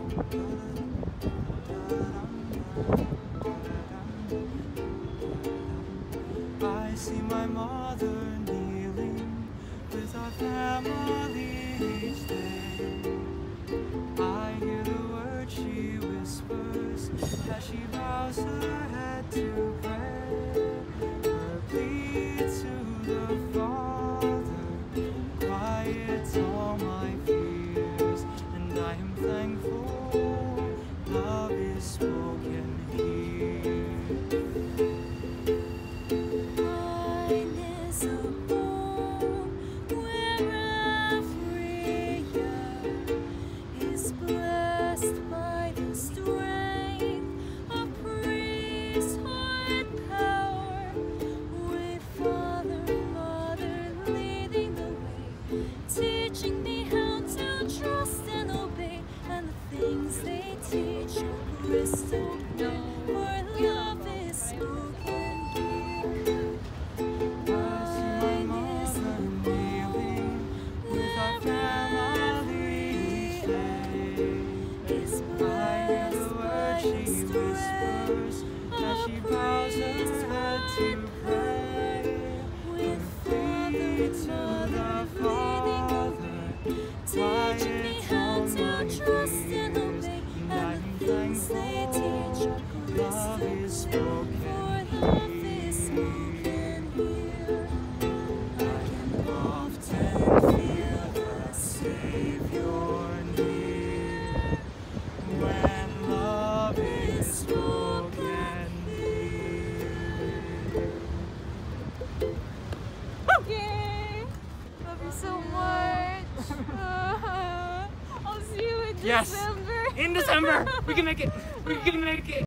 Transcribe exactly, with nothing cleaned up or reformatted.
I see my mother kneeling with our family each day. I hear the words she whispers as she bows her head to pray. Her plea to the Father quiets all my fears, and I am thankful love is spoken here. Teaching me how to trust and obey, and the things they teach are crystal clear, for love is spoken here. I see my mother kneeling with our family each day. I hear the words she whispers as she bows her head to pray. With Father to the Father, teaching me how to trust and obey, and the things they teach are love is crystal spoken clear, for love is spoken here. I can often feel the Savior near when love is spoken here. Yay! Love you so much. Uh, I'll see you in Yes. December. In December, we can make it. We can make it.